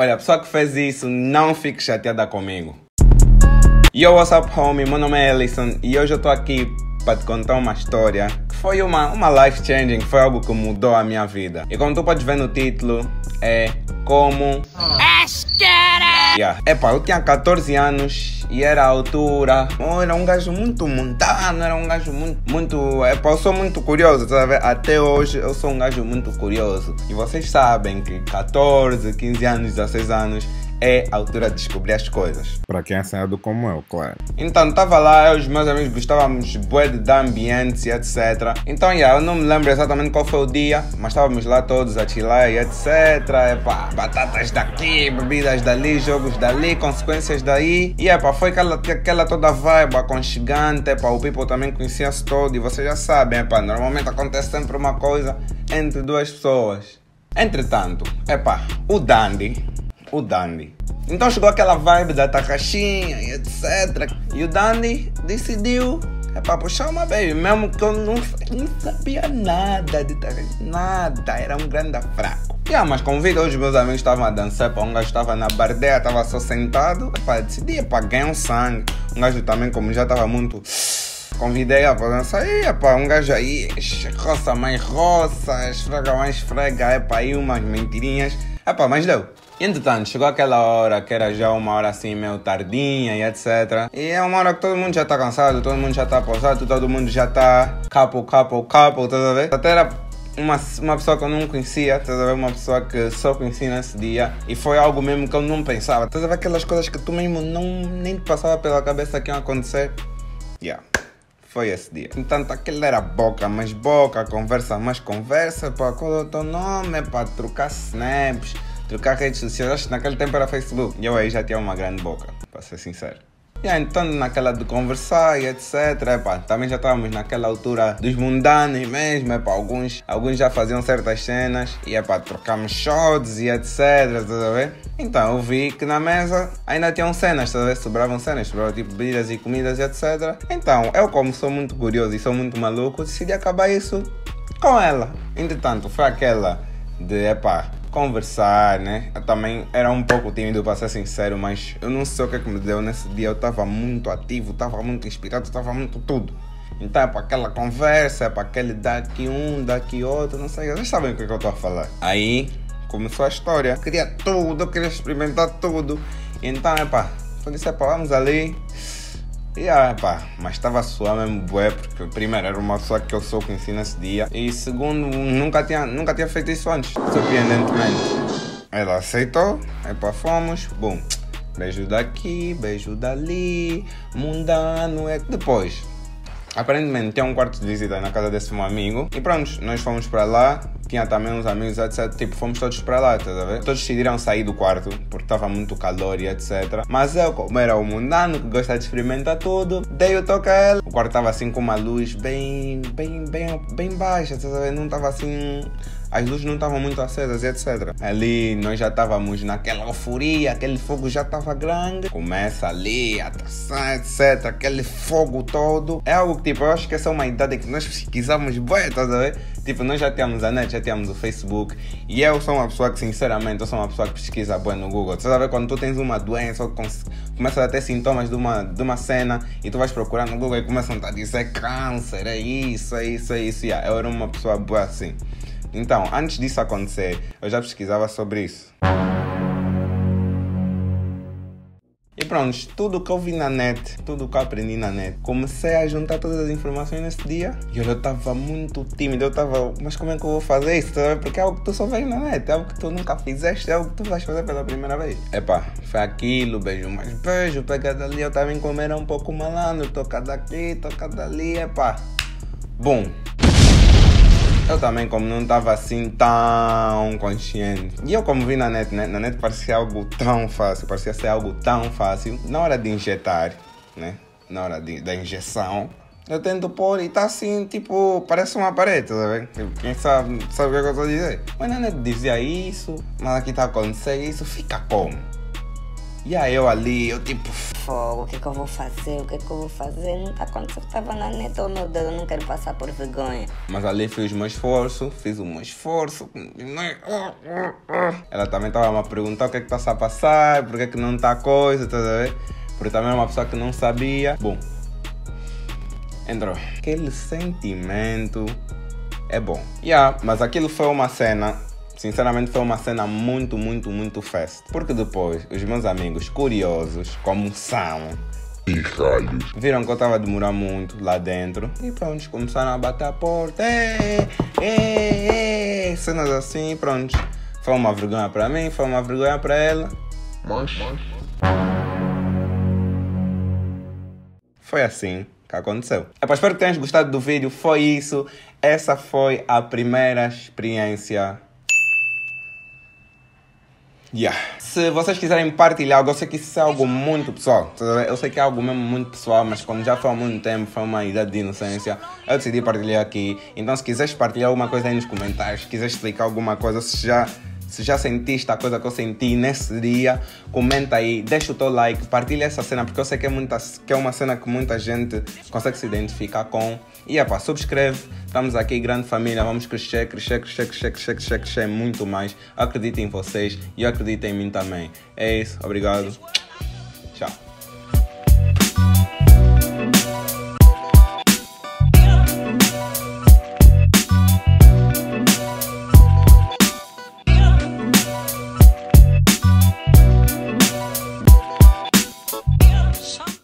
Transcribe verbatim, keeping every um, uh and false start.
Olha, a pessoa que fez isso, não fique chateada comigo. Yo, what's up, homie? Meu nome é Ellison e hoje eu tô aqui para te contar uma história que foi uma, uma life changing, foi algo que mudou a minha vida. E como tu podes ver no título, é como... Yeah. Epa, eu tinha catorze anos e era a altura. Eu era um gajo muito mundano, era um gajo muito, muito... Epa, eu sou muito curioso, tá vendo? Até hoje eu sou um gajo muito curioso. E vocês sabem que catorze, quinze anos, dezesseis anos é a altura de descobrir as coisas. Para quem é assanhado como eu, claro. Então, estava lá, eu e os meus amigos gostávamos bué de dar ambientes e etcétera. Então, yeah, eu não me lembro exatamente qual foi o dia, mas estávamos lá todos a chilar e etcétera. Epá, batatas daqui, bebidas dali, jogos dali, consequências daí. E epá, foi aquela, aquela toda vibe aconchegante. Epá, o people também conhecia-se todo e vocês já sabem, epá, normalmente acontece sempre uma coisa entre duas pessoas. Entretanto, epá, o Dandy... O Dandy. Então chegou aquela vibe da tarraxinha e etcétera. E o Dandy decidiu é para puxar uma baby, mesmo que eu não, não sabia nada de tarraxinha, nada, era um grande fraco. Yeah, mas convido hoje meus amigos estavam a dançar, pá, um gajo estava na bardeia, estava só sentado, epá, decidi para ganhar um sangue. Um gajo também, como já estava muito... Convidei a para dançar, e epá, um gajo aí, roça mais roça, esfrega mais esfrega, epá, aí umas mentirinhas, epá, mas deu. Entretanto, chegou aquela hora que era já uma hora assim meio tardinha e etcétera. E é uma hora que todo mundo já está cansado, todo mundo já está pausado, todo mundo já está couple, couple, couple, tá a ver? Até era uma, uma pessoa que eu não conhecia, tá a ver? Uma pessoa que só conhecia nesse dia. E foi algo mesmo que eu não pensava. Tá a ver aquelas coisas que tu mesmo não, nem te passava pela cabeça que iam acontecer? Yeah. Foi esse dia. Entanto, aquele era boca mais boca, conversa mais conversa, para qual é o teu nome, para trocar snaps, trocar redes sociais. Acho que naquele tempo era Facebook. E eu aí já tinha uma grande boca, para ser sincero. E yeah, então naquela de conversar e etcétera. Epá, também já estávamos naquela altura dos mundanos mesmo. Epá, alguns, alguns já faziam certas cenas. E epá, trocámos shots e etcétera. Tá a ver? Então eu vi que na mesa ainda tinham cenas, tá a ver? Sobravam cenas, sobravam tipo bebidas e comidas e etcétera. Então eu, como sou muito curioso e sou muito maluco, decidi acabar isso com ela. Entretanto, foi aquela de epá, conversar, né? Eu também era um pouco tímido, para ser sincero, mas eu não sei o que é que me deu nesse dia. Eu estava muito ativo, estava muito inspirado, estava muito tudo. Então é para aquela conversa, é para aquele daqui um, daqui outro, não sei, vocês sabem o que é que eu estou a falar. Aí começou a história, eu queria tudo, eu queria experimentar tudo. Então é pá, eu disse, é pá, vamos ali. E ah, pá, mas estava a suar mesmo bué, porque primeiro era uma pessoa que eu só conheci nesse dia e segundo, nunca tinha, nunca tinha feito isso antes, surpreendentemente. Ela aceitou, aí pá, fomos, bom, beijo daqui, beijo dali, mundano, é depois. Aparentemente tinha um quarto de visita na casa desse meu amigo e pronto, nós fomos para lá, tinha também uns amigos, etcétera. Tipo, fomos todos para lá, tá a ver? Todos decidiram sair do quarto porque estava muito calor e etcétera. Mas eu, como era o mundano que gosta de experimentar tudo, dei o toque a ela. O quarto estava assim com uma luz bem, bem, bem, bem baixa, tá a ver? Não estava assim... As luzes não estavam muito acesas e etcétera. Ali nós já estávamos naquela euforia, aquele fogo já estava grande. Começa ali a traçar, etcétera. Aquele fogo todo. É algo que tipo, eu acho que essa é uma idade que nós pesquisamos bué, tá a ver? Tipo, nós já tínhamos a net, já tínhamos o Facebook. E eu sou uma pessoa que, sinceramente, eu sou uma pessoa que pesquisa bué no Google. Você sabe quando tu tens uma doença ou começa a ter sintomas de uma, de uma cena e tu vais procurar no Google e começam a dizer câncer, é isso, é isso, é isso. Yeah, eu era uma pessoa boa assim. Então, antes disso acontecer, eu já pesquisava sobre isso. E pronto, tudo que eu vi na net, tudo que eu aprendi na net, comecei a juntar todas as informações nesse dia e eu estava muito tímido, eu estava, mas como é que eu vou fazer isso? Porque é algo que tu só vês na net, é algo que tu nunca fizeste, é algo que tu vais fazer pela primeira vez. Epá, foi aquilo, beijo mais beijo, pega dali, eu também como era um pouco malandro, toca daqui, toca dali, epá. Bom. Eu também, como não estava assim tão consciente. E eu, como vi na net, né? Na net parecia algo tão fácil, parecia ser algo tão fácil. Na hora de injetar, né? Na hora de, da injeção, eu tento pôr e tá assim, tipo, parece uma parede, tá vendo? Quem sabe, sabe o que eu estou a dizer? Mas na net dizia isso, mas aqui tá acontecendo isso, fica como? E aí eu ali, eu tipo... Fogo, o que é que eu vou fazer? O que é que eu vou fazer? Não tá acontecendo, eu tava na neta, oh meu Deus, eu não quero passar por vergonha. Mas ali fiz o meu esforço, fiz o meu esforço. Ela também estava a me perguntar o que é que está a passar, por que é que não está coisa, tá a ver? Porque também era uma pessoa que não sabia. Bom, entrou. Aquele sentimento é bom. Yeah, mas aquilo foi uma cena, sinceramente foi uma cena muito, muito, muito festa. Porque depois, os meus amigos curiosos, como são, viram que eu estava a demorar muito lá dentro. E pronto, começaram a bater a porta. Ei, ei, ei, cenas assim, pronto. Foi uma vergonha para mim, foi uma vergonha para ela. Mas... foi assim que aconteceu. Epa, espero que tenhas gostado do vídeo. Foi isso. Essa foi a primeira experiência. Yeah. Se vocês quiserem partilhar, eu sei que isso é algo muito pessoal. Eu sei que é algo mesmo muito pessoal, mas como já foi há muito tempo, foi uma idade de inocência, eu decidi partilhar aqui. Então se quiseres partilhar alguma coisa aí nos comentários, se quiseres explicar alguma coisa, se já... se já sentiste a coisa que eu senti nesse dia, comenta aí, deixa o teu like, partilha essa cena, porque eu sei que é, muita, que é uma cena que muita gente consegue se identificar com. E é pá, subscreve, estamos aqui, grande família, vamos crescer, crescer, crescer, crescer, crescer, crescer, crescer muito mais. Eu acredito em vocês e eu acredito em mim também. É isso, obrigado. Tchau.